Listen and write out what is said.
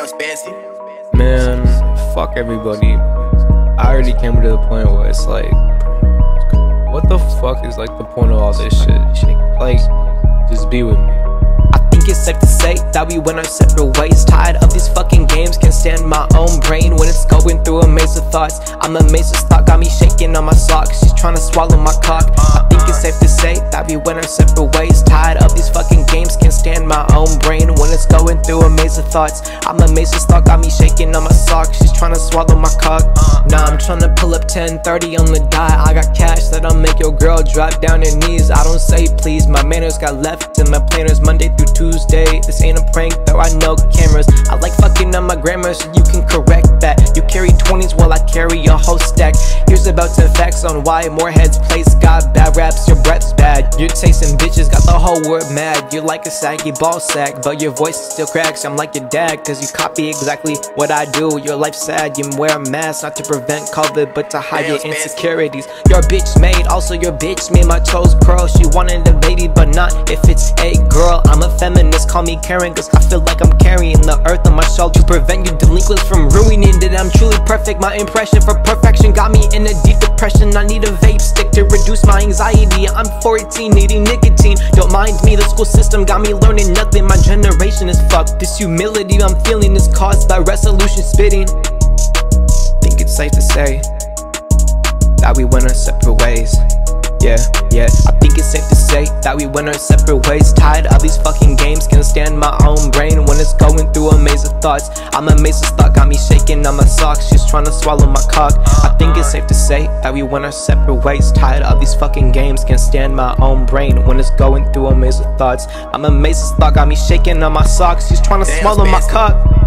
Damn, Spancy. Man, fuck everybody. I already came to the point where it's like, what the fuck is like the point of all this shit? Like, just be with me. I think it's safe to say that we went our separate ways. Tired of these fucking games, can't stand my own brain when it's going through a maze of thoughts. I'm a maze of stock, got me shaking on my socks. She's trying to swallow my cock. I think it's safe to say that we went our separate ways. Tired of these fucking games, can't stand my own brain when it's going through a maze of thoughts. I'm a maze of stock, got me shaking on my socks. She's trying to swallow my cock. Nah, I'm trying to pull up 1030 on the dot. I got cash that'll make your girl drop down her knees. I don't say please, my manners got left in my planners Monday through Tuesday. This ain't a prank though, I know cameras. I like fucking on my grammar so you can correct that. You carry 20s while I carry a whole stack. Here's about 10 facts on why Morehead's place got bad raps. Your breath's bad, you're tasting bitches, got the whole world mad. You're like a saggy ball sack, but your voice still cracks. I'm like your dad, cause you copy exactly what I do. Your life's sad, you wear a mask, not to prevent COVID, but to hide your insecurities. Your bitch made, also your bitch made my toes curl. She wanted a baby, but not if it's a girl. I'm a feminist, call me Karen, cause I feel like I'm carrying the earth on my shoulder to prevent you delinquents from ruining that I'm truly perfect. My impression for perfection got me in a deep depression. I need a vape stick to reduce my anxiety. I'm 14, needing nicotine. Don't mind me, the school system got me learning nothing. My generation is fucked. This humility I'm feeling is caused by resolution spitting. Think it's safe to say that we went our separate ways. Yeah, I think it's safe to say that we went our separate ways. Tired of these fucking games, can't stand my own brain when it's going through a maze of thoughts. I'm a maze of stock, got me shaking on my socks. She's trying to swallow my cock. I think it's safe to say that we went our separate ways. Tired of these fucking games, can't stand my own brain when it's going through a maze of thoughts. I'm a maze of stock, got me shaking on my socks. She's trying to swallow my cock.